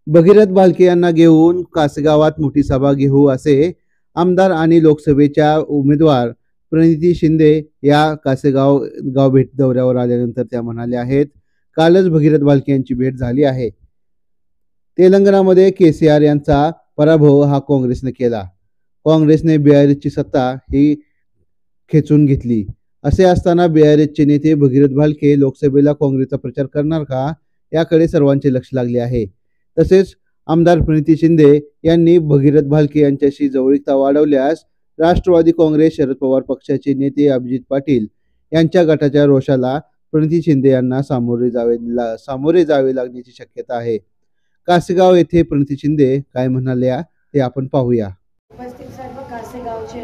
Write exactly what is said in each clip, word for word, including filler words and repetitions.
भगीरथ भालके यांना घेऊन कासेगावात मोठी सभा घेऊ असे आमदार आणि लोकसभेच्या उमेदवार प्रणिती शिंदे या कासेगाव गाव भेट दौऱ्यावर आल्यानंतर त्या म्हणाल्या आहेत. कालच भगीरथ भालके यांची भेट झाली आहे. तेलंगणामध्ये केसीआर यांचा पराभव हा काँग्रेसने केला. काँग्रेसने बिहारची सत्ता ही खेचून घेतली. असे असताना बिहारचे नेते भगीरथ भालके लोकसभेला काँग्रेसचा प्रचार करणार का याकडे सर्वांचे लक्ष लागले आहे. तसेच आमदार प्रणिती शिंदे यांनी भगीरथ भालके यांच्याशी जवळीकता वाढवल्यास राष्ट्रवादी काँग्रेस शरद पवार पक्षाचे नेते अभिजित पाटील यांच्या गटाच्या रोषाला प्रणिती शिंदे यांना सामोरे जावे सामोरे जावे लागण्याची शक्यता आहे. कासेगाव येथे प्रणिती शिंदे काय म्हणाल्या ते आपण पाहूया. उपस्थित सर्व कासेगावचे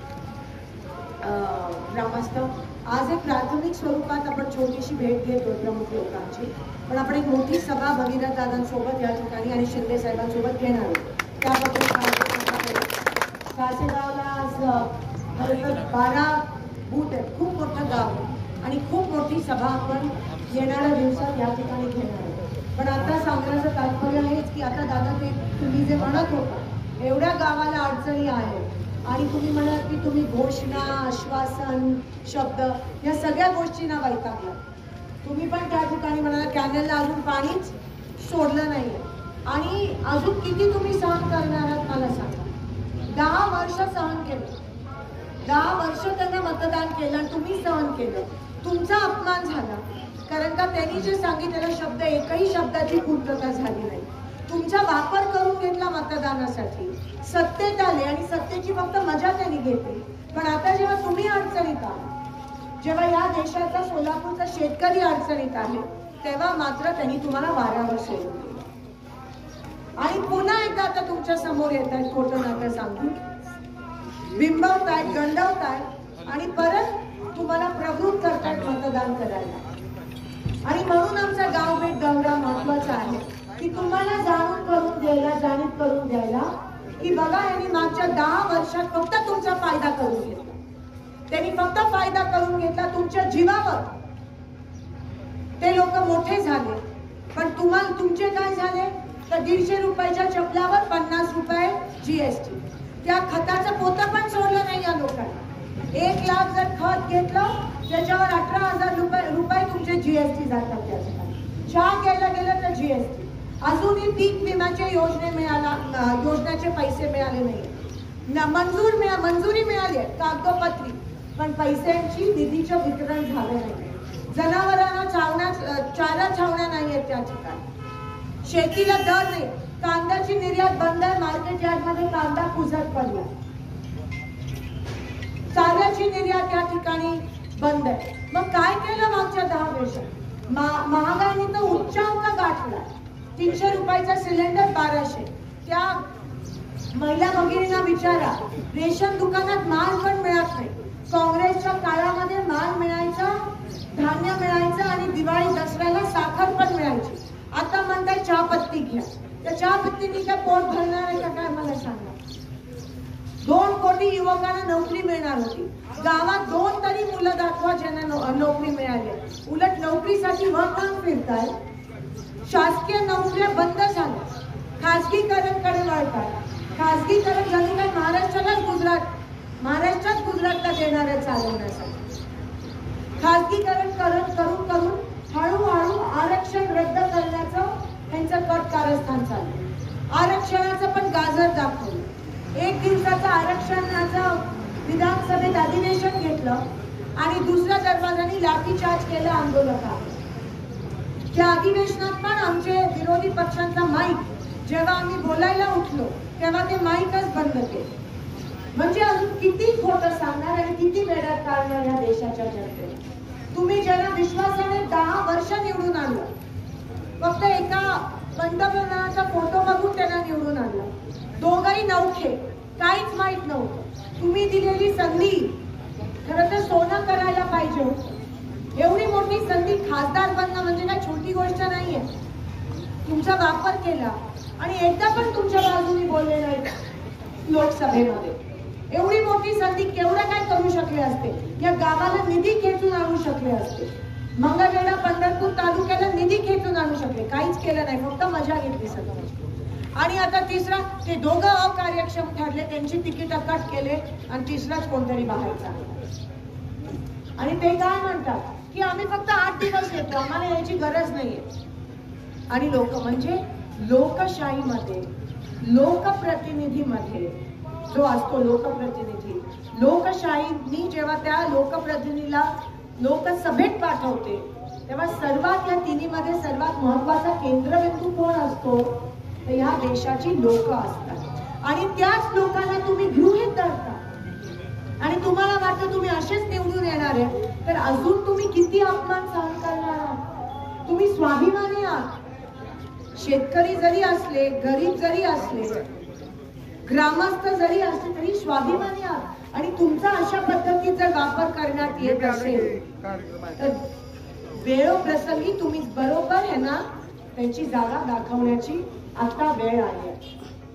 ग्रामस्थ, आज एक प्राथमिक स्वरूपात आपण छोटीशी भेट घेतो प्रमुख लोकांची, पण आपण एक मोठी सभा भगीरथ दादांसोबत या ठिकाणी आणि शिंदे साहेबांसोबत घेणार आहोत. त्याबद्दल कासेगावला आज बारा बूथ आहेत. खूप मोठं गाव आहे आणि खूप मोठी सभा आपण येणाऱ्या दिवसात या ठिकाणी घेणार आहोत. पण आता सांगण्याचं तात्पर्य हेच की आता दादा ते तुम्ही जे म्हणत होता एवढ्या गावाला अडचणी आहेत आणि तुम्ही म्हणत की तुम्ही घोषणा, आश्वासन, शब्द या सगळ्या गोष्टींना वैतागला. तुम्ही पण त्या ठिकाणी म्हणाला कॅनलला अजून पाणीच सोडलं नाही आणि अजून किती तुम्ही सहन करणार आहात मला सांगा. दहा वर्ष सहन केलं, दहा वर्ष त्यांना मतदान केलं आणि तुम्ही सहन केलं. तुमचा अपमान झाला कारण का त्यांनी जे सांगितलेला शब्द एकही शब्दाची पूर्तता झाली नाही. तुमचा वापर करून घेतला मतदानासाठी, सत्तेत आले आणि सत्तेची फक्त मजा त्यांनी घेतली. पण आता जेव्हा तुम्ही अडचणीत आहात, जेव्हा या देशाचा सोलापूरचा शेतकरी अडचणीत आहे, तेव्हा मात्र त्यांनी तुम्हाला वाऱ्यावर सोडून दिलं आणि पुन्हा एकदा आता तुमच्या समोर येत आहेत खोटं नाटं सांगून, बिंबवतायत, गंडवतायत आणि परत तुम्हाला प्रवृत्त करतायत मतदान करायला. आणि म्हणून आमचा गाव भेट दौरा महत्वाचा आहे की तुम्हाला जाणून करून द्यायला, जाणीव करून द्यायला की बघा यांनी मागच्या दहा वर्षात फक्त तुमचा फायदा करून घेतला. त्यांनी फक्त फायदा करून घेतला तुमच्या जीवावर. ते लोक मोठे झाले पण तुम्हाला तुमचे काय झाले तर दीडशे रुपयाच्या चपलावर पन्नास रुपये जीएसटी. त्या खताचं पोतं पण सोडलं नाही या लोकांना. एक लाख जर खत घेतलं त्याच्यावर अठरा हजार रुपये रुपये तुमचे जीएसटी जातात. त्या ठिकाणी चहा घ्यायला गेलं तर जीएसटी. अजूनही पीक विम्याच्या योजने मिळाला योजनेचे पैसे मिळाले नाही. मंजूर मिळा मंजुरी मिळाली कागदोपत्री पण पैशांची निधीचं वितरण झालं नाही. जनावरांना छावण्या चारा छावण्या नाहीयेत त्या ठिकाणी. शेतीला दर नाही. कांद्याची निर्यात बंद आहे. मार्केट यार्ड मध्ये कांदा कुजत पडला. चाऱ्याची निर्यात त्या ठिकाणी बंद आहे. मग काय केलं मागच्या दहा वर्षात? महागाईने तर उच्चांक गाठला. तीनशे रुपयाचा सिलेंडर बाराशे. त्या महिला भगिनींना विचारा, रेशन दुकानात माल पण मिळत नाही. काँग्रेसच्या काळामध्ये माल मिळायचा, धान्य मिळायचं आणि दिवाळी दसऱ्याला साखर पण मिळायची. आता म्हणताय चहापत्ती घ्या. त्या चहापत्तीने काय पोट भरणार आहे का काय मला सांगा. दोन कोटी युवकांना नोकरी मिळणार होती. गावात दोन तरी मुलं दाखवा ज्यांना नोकरी मिळाली. उलट नोकरीसाठी वळवून फिरताय. शासकीय नोकऱ्या बंद झाल्या, खासगीकरणकडे वळतात. खासगीकरण झाली काय महाराष्ट्रालाच गुजरात महाराष्ट्रात गुजरातला देणाऱ्या चालवण्यासाठी खासगीकरण करून करून करून हळूहळू आरक्षण रद्द करण्याचं त्यांचं कट कारस्थान चाललं. आरक्षणाचं पण गाजर दाखवलं. एक दिवसाचं आरक्षणाचं विधानसभेत अधिवेशन घेतलं आणि दुसऱ्या दरवाजाने लाठीचार्ज केलं आंदोलकांनी. त्या अधिवेशनात पण आमचे विरोधी पक्षांचा माईक जेव्हा आम्ही बोलायला उठलो तेव्हा ते माईकच बंद केले. म्हणजे अजून किती खोटं सांगणार आणि किती वेळात काढणार या देशाच्या जनतेने. तुम्ही ज्यांना विश्वासाने दहा वर्ष निवडून आणलं, फक्त एका पंतप्रधानाचा फोटो बघून त्यांना निवडून आणलं. दोघंही नवखे, काहीच माहित नव्हतं. तुम्ही दिलेली संधी खरं तर सोनं करायला पाहिजे होतं. एवढी मोठी संधी खासदार बनणं म्हणजे काय छोटी गोष्ट नाहीये. तुमचा वापर केला आणि एकदा पण तुमच्या बाजूने बोलले नाही लोकसभेमध्ये. एवढी मोठी संधी केवढं काय करू शकले असते. या गावाला निधी खेचून आणू शकले असते. मंगळवेढा पंढरपूर तालुक्याला निधी खेचून आणू शकले. काहीच केलं नाही, फक्त मजा घेतली सगळं. आणि आता तिसरा, ते दोघं अकार्यक्षम ठरले, त्यांची तिकीट कट केले आणि तिसराच कोणतरी बाहेरचा. आणि ते काय म्हणतात की आम्ही फक्त आठ दिवस येतो, आम्हाला याची गरज नाहीये. आणि लोक म्हणजे लोकशाहीमध्ये, लोकप्रतिनिधीमध्ये जो असतो लोकप्रतिनिधी, लोकशाहीनी जेव्हा त्या लोकप्रतिनिधीला लोकसभेत पाठवते तेव्हा सर्वात या तिन्हीमध्ये सर्वात महत्वाचा केंद्रबिंदू कोण असतो तर ह्या देशाची लोक असतात. आणि त्याच लोकांना तुम्ही गृहीत धरता आणि तुम्हाला वाटतं तुम्ही असेच निवडून येणार आहे, तर अजून तुम्ही किती अपमान सहन करणार आहात. तुम्ही स्वाभिमानी आहात. शेतकरी जरी असले, गरीब जरी असले, ग्रामस्थ जरी असले तरी स्वाभिमानी आहात. आणि तुमचा अशा पद्धतीत जर वापर करण्यात येत असेल तर वेळोप्रसंगी तुम्ही बरोबर आहे ना त्यांची जागा दाखवण्याची आता वेळ आली आहे.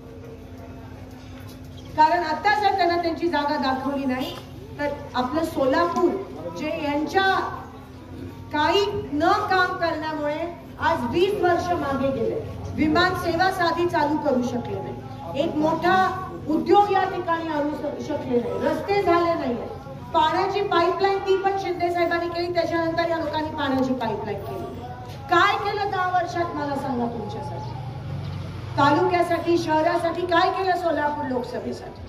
कारण आता जर त्यांना त्यांची जागा दाखवली नाही तर आपलं सोलापूर जे यांच्या काही न काम करण्यामुळे आज वीस वर्ष मागे गेले, विमान सेवा साधी चालू करू शकले नाही, एक मोठा उद्योग या ठिकाणी आणू शकले नाही, रस्ते झाले नाही, पाण्याची पाईपलाईन ती पण शिंदे साहेबांनी केली, त्याच्यानंतर या लोकांनी पाण्याची पाईपलाईन केली. काय केलं दहा वर्षात मला सांगा तुमच्यासाठी, तालुक्यासाठी, शहरासाठी काय केलं सोलापूर लोकसभेसाठी?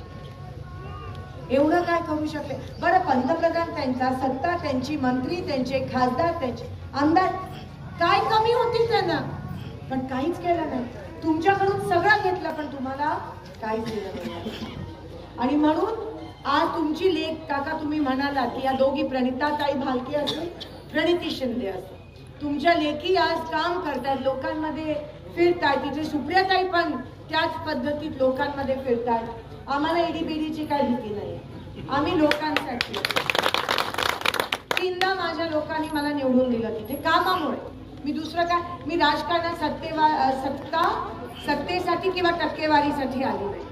एवढं काय करू शकले? बरं, पंतप्रधान त्यांचा, सत्ता त्यांची, मंत्री त्यांचे, खासदार त्यांचे, आमदार, काय कमी होती त्यांना? पण काहीच केलं नाही. तुमच्याकडून सगळं घेतलं पण तुम्हाला काहीच दिलं नाही. आणि म्हणून आज तुमची लेख, काका तुम्ही म्हणाला की या दोघी प्रणिताताई भालके असतील, प्रणिती शिंदे असतील, तुमच्या लेखी आज काम करतात, लोकांमध्ये फिरतात. तिथे सुप्रियाताई पण त्याच पद्धतीत लोकांमध्ये फिरतात. आम्हाला ईडीबीडीची काय भीती नाही, आम्ही लोकांसाठी. तीनदा माझ्या लोकांनी मला निवडून दिलं तिथे कामामुळे. मी दुसरं काय, मी राजकारणात सत्तेवा सत्ता सत्तेसाठी किंवा टक्केवारीसाठी आली नाही.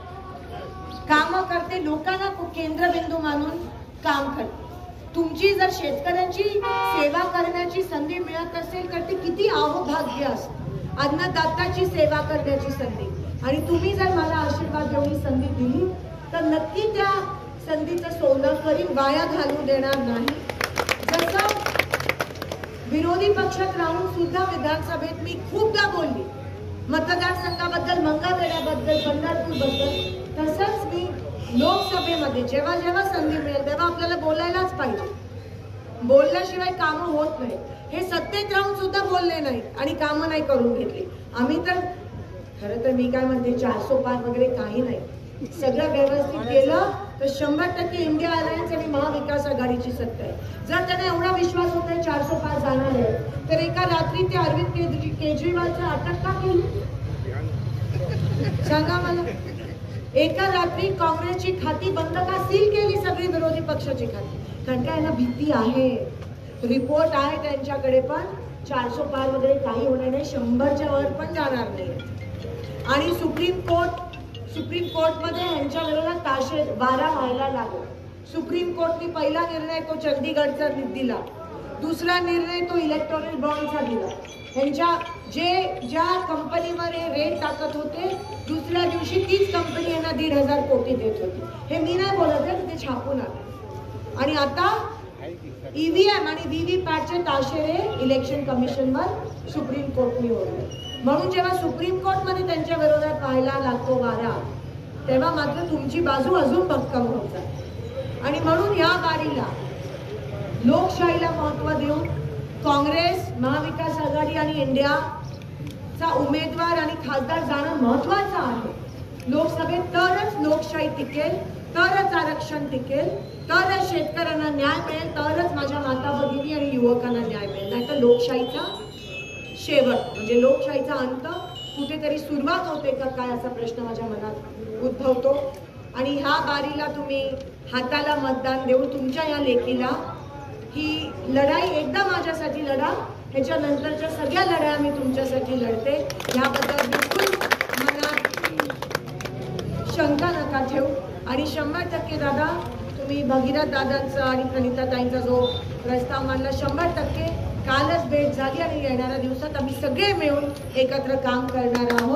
काम करते, लोकांना केंद्रबिंदू मानून काम करते. तुमची जर शेतकऱ्यांची सेवा करण्याची संधी मिळत असेल तर ते किती अहोभाग्य असतं. अन्नदात्याची सेवा करण्याची संधी, आणि तुम्ही जर मला आशीर्वाद देऊन संधी दिली तर नक्की त्या संधीचं सोनं करीन, वाया घालू देणार नाही. जसं विरोधी पक्षात राहून सुद्धा विधानसभेत मी खूपदा बोलली मतदारसंघाबद्दल, मंगळवेढ्याबद्दल, पंढरपूर बद्दल, तसंच मी लोकसभेमध्ये जेव्हा जेव्हा संधी मिळेल तेव्हा आपल्याला बोलायलाच पाहिजे. बोलल्याशिवाय कामं होत नाही. हे सत्तेत राहून सुद्धा बोलले नाही आणि कामं नाही करून घेतली. आम्ही तर खरं तर मी काय म्हणते, चारसो पार वगैरे काही नाही, सगळं व्यवस्थित केलं तर शंभर टक्के इंडिया अलायन्स आणि महाविकास आघाडीची सत्ता आहे. जर त्यांना एवढा विश्वास होता आहे चारसो पार जाणार आहे तर एका रात्री ते अरविंद केजरीवालचं अटक का केली सांगा मला? एका रात्री काँग्रेसची खाती बंद का सील केली, सगळी विरोधी पक्षाची खाती? कारण काय यांना भीती आहे, रिपोर्ट आहे त्यांच्याकडे, पण चारसो पार वगैरे काही होणार नाही, शंभरच्या वर पण जाणार नाही. आणि सुप्रीम कोर्ट सुप्रीम कोर्टमध्ये यांच्या विरोधात ताशे बारा व्हायला लागला. सुप्रीम कोर्टने पहिला निर्णय तो चंदीगडचा दिला, दुसरा निर्णय तो इलेक्टोरल बॉन्डचा दिला. यांच्या जे ज्या कंपनीवर हे रेट टाकत होते, दुसऱ्या दिवशी तीच कंपनी यांना दीड हजार कोटी देत होती. हे मी नाही बोलत आहे, ते छापून आले. आणि आता ईव्हीएम आणि व्हीव्हीपॅटचे ताशेरे इलेक्शन कमिशनवर सुप्रीम कोर्टने ओढले. म्हणून जेव्हा सुप्रीम कोर्टमध्ये त्यांच्या विरोधात पाहायला लागतो वारा, तेव्हा मात्र तुमची बाजू अजून भक्कम होत जाते. आणि म्हणून या बारीला लोकशाहीला महत्त्व देऊन काँग्रेस, महाविकास आघाडी आणि इंडियाचा उमेदवार आणि खासदार जाणं महत्त्वाचं आहे. लोकसभेत तरच लोकशाही टिकेल, तरच आरक्षण टिकेल, तरच शेतकऱ्यांना न्याय मिळेल, तरच माझ्या माता भगिनी आणि युवकांना न्याय मिळेल. नाही तर लोकशाहीचा शेवट म्हणजे लोकशाहीचा अंत कुठेतरी सुरुवात होते का काय असा प्रश्न माझ्या मनात उद्भवतो. आणि ह्या बारीला तुम्ही हाताला मतदान देऊन तुमच्या या लेखीला ही लढाई एकदा माझ्यासाठी लढा, ह्याच्यानंतरच्या सगळ्या लढाया मी तुमच्यासाठी लढते, ह्याबद्दल बिलकुल मनात शंका नका ठेवू. आणि शंभर टक्के दादा, तुम्ही भगीरथ दादांचा आणि प्रणिताताईंचा जो प्रस्ताव मांडला, शंभर टक्के कालच भेट झाली आणि येणाऱ्या दिवसात आम्ही सगळे मिळून एकत्र काम करणार आहोत.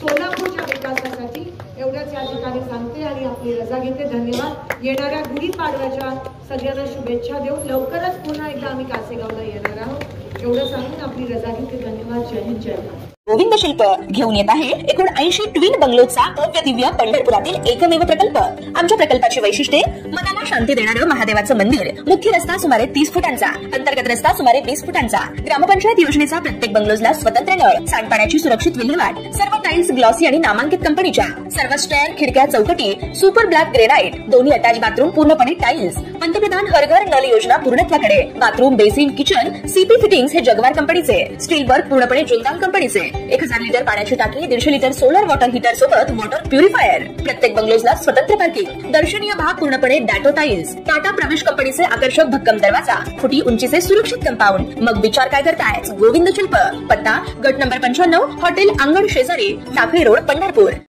सोलापूरच्या विकासासाठी एवढंच या ठिकाणी सांगते आणि आपली रजा घेते. धन्यवाद. येणाऱ्या गुढीपाडव्याच्या सगळ्यांना शुभेच्छा देऊन लवकरच पुन्हा एकदा आम्ही कासेगावला येणार आहोत एवढं सांगून आपली रजा घेते. धन्यवाद. जय हिंद, जय भारत. गोविंद शिल्प घेऊन येत आहे एकूण ऐंशी ट्विन बंगलोचा भव्य दिव्य पंढरपुरातील एकमेव प्रकल्प. आमच्या प्रकल्पाची वैशिष्ट्ये मनाला शांती देणारं महादेवाचं मंदिर, मुख्य रस्ता सुमारे तीस फुटांचा, अंतर्गत रस्ता सुमारे वीस फुटांचा, ग्रामपंचायत योजनेचा प्रत्येक बंगलोजला स्वतंत्र नळ, सांडपाण्याची सुरक्षित विल्हेवाट, सर्व टाइल्स ग्लॉसी आणि नामांकित कंपनीच्या, सर्व स्टेअर, खिडक्या, चौकटी सुपर ब्लॅक ग्रेनाइट, दोन्ही अटॅच बाथरूम पूर्णपणे टाइल्स, पंतप्रधान हर घर नल योजना पूर्णत्वाकडे, bathroom, basin, kitchen CP fittings हे जगवार कंपनीचे, स्टील वर्क पूर्णपणे जुंदाल कंपनीचे, एक हजार लिटर पाण्याची टाकी, दीडशे लिटर सोलर वॉटर हीटर सोबत वॉटर प्युरिफायर, प्रत्येक बंगलोजला स्वतंत्र पार्किंग, दर्शनीय भाग पूर्णपणे डॅटो टाइल्स, टाटा प्रवेश कंपनीचे आकर्षक भक्कम दरवाजा, फुटी उंचीचे सुरक्षित कंपाऊंड. मग विचार काय करताय? गोविंद शिल्प, पत्ता गट नंबर पंच्याण्णव, हॉटेल अंगण शेजारी, टाकळी रोड, पंढरपूर.